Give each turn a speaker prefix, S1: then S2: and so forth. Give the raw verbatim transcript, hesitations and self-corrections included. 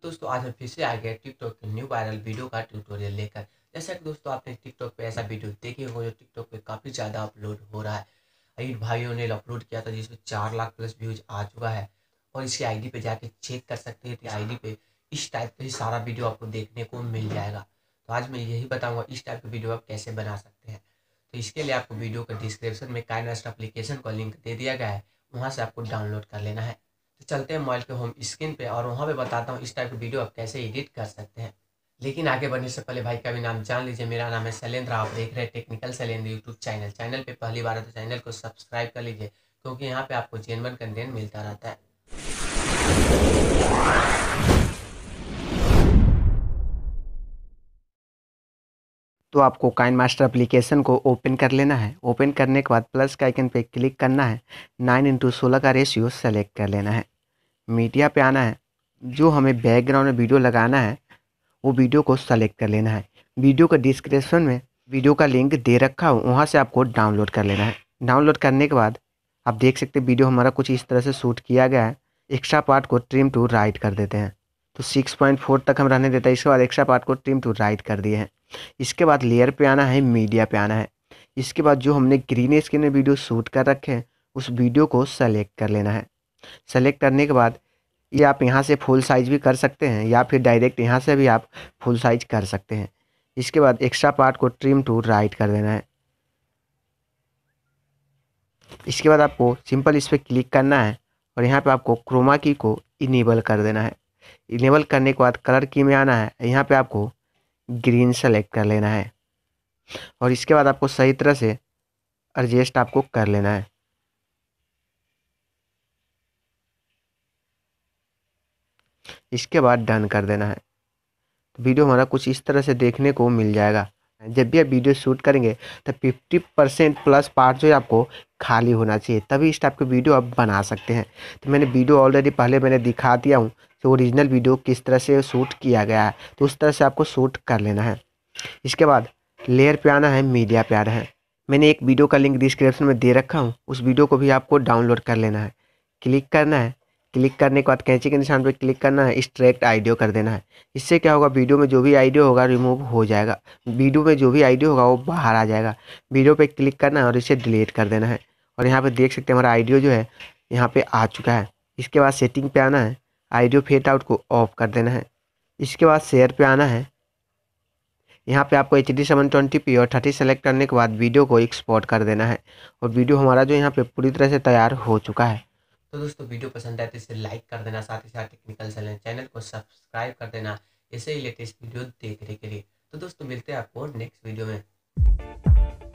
S1: दोस्तों आज हम फिर से आ गए टिकटॉक के न्यू वायरल वीडियो का ट्यूटोरियल लेकर। जैसा कि दोस्तों आपने टिकटॉक पे ऐसा वीडियो देखे हो जो टिकटॉक पे काफ़ी ज़्यादा अपलोड हो रहा है। इन भाइयों ने अपलोड किया था जिसमें चार लाख प्लस व्यूज आ चुका है और इसकी आईडी पे जाके चेक कर सकते हैं कि आईडी पे इस टाइप का ही सारा वीडियो आपको देखने को मिल जाएगा। तो आज मैं यही बताऊँगा इस टाइप का वीडियो आप कैसे बना सकते हैं। तो इसके लिए आपको वीडियो के डिस्क्रिप्शन में काइनेस्ट एप्लीकेशन का लिंक दे दिया गया है, वहाँ से आपको डाउनलोड कर लेना है। तो चलते हैं मोबाइल के होम स्क्रीन पे और वहाँ पे बताता हूँ इस टाइप की वीडियो आप कैसे एडिट कर सकते हैं। लेकिन आगे बढ़ने से पहले भाई का भी नाम जान लीजिए। मेरा नाम है शैलेंद्र, आप देख रहे हैं technical Shailendra YouTube channel. Channel पे पहली बार है तो चैनल को सब्सक्राइब कर लीजिए, क्योंकि यहाँ पे आपको जेन्युइन कंटेंट मिलता रहता है।
S2: तो आपको काइन मास्टर एप्लीकेशन को ओपन कर लेना है। ओपन करने के बाद प्लस के आइकन पे क्लिक करना है। नाइन इंटू सोलह का रेशियो सेलेक्ट कर लेना है। मीडिया पे आना है। जो हमें बैकग्राउंड में वीडियो लगाना है वो वीडियो को सेलेक्ट कर लेना है। वीडियो का डिस्क्रिप्शन में वीडियो का लिंक दे रखा हो, वहाँ से आपको डाउनलोड कर लेना है। डाउनलोड करने के बाद आप देख सकते हैं वीडियो हमारा कुछ इस तरह से शूट किया गया है। एक्स्ट्रा पार्ट को ट्रिम टू राइट कर देते हैं। तो सिक्स पॉइंट फोर तक हम रहने देते हैं। इसके बाद एक्स्ट्रा पार्ट को ट्रिम टू राइट कर दिए हैं। इसके बाद लेयर पे आना है, मीडिया पे आना है। इसके बाद जो हमने ग्रीन स्क्रीन में वीडियो शूट कर रखे हैं उस वीडियो को सेलेक्ट कर लेना है। सेलेक्ट करने के बाद ये आप यहाँ से फुल साइज भी कर सकते हैं या फिर डायरेक्ट यहाँ से भी आप फुल साइज कर सकते हैं। इसके बाद एक्स्ट्रा पार्ट को ट्रिम टू राइट कर देना है। इसके बाद आपको सिंपल इस पर क्लिक करना है और यहाँ पे आपको क्रोमा की को इनेबल कर देना है। इनेबल करने के बाद कलर की में आना है। यहाँ पे आपको ग्रीन सेलेक्ट कर लेना है और इसके बाद आपको सही तरह से एडजस्ट आपको कर लेना है। इसके बाद डन कर देना है। तो वीडियो हमारा कुछ इस तरह से देखने को मिल जाएगा। जब भी आप वीडियो शूट करेंगे तो फिफ्टी परसेंट प्लस पार्ट जो है आपको खाली होना चाहिए, तभी इस टाइप के वीडियो आप बना सकते हैं। तो मैंने वीडियो ऑलरेडी पहले मैंने दिखा दिया हूँ कि ओरिजिनल वीडियो किस तरह से शूट किया गया है, तो उस तरह से आपको शूट कर लेना है। इसके बाद लेयर पे आना है, मीडिया पे आना है। मैंने एक वीडियो का लिंक डिस्क्रिप्शन में दे रखा हूँ, उस वीडियो को भी आपको डाउनलोड कर लेना है। क्लिक करना है। क्लिक करने के बाद कैंची के निशान पे क्लिक करना है, एक्सट्रैक्ट ऑडियो कर देना है। इससे क्या होगा, वीडियो में जो भी ऑडियो होगा रिमूव हो जाएगा। वीडियो में जो भी ऑडियो होगा वो बाहर आ जाएगा। वीडियो पे क्लिक करना है और इसे डिलीट कर देना है। और यहाँ पे देख सकते हैं हमारा ऑडियो जो है यहाँ पे आ चुका है। इसके बाद सेटिंग पे आना है, ऑडियो फेड आउट को ऑफ कर देना है। इसके बाद शेयर पे आना है। यहाँ पे आपको H D seven twenty P और थर्टी सेलेक्ट करने के बाद वीडियो को एक्सपोर्ट कर देना है और वीडियो हमारा जो यहाँ पे पूरी तरह से तैयार हो चुका है।
S1: तो दोस्तों वीडियो पसंद आए तो इसे लाइक कर देना, साथ ही साथ टेक्निकल चैनल को सब्सक्राइब कर देना ऐसे ही लेटेस्ट वीडियो देखने के लिए। तो दोस्तों मिलते हैं आपको नेक्स्ट वीडियो में।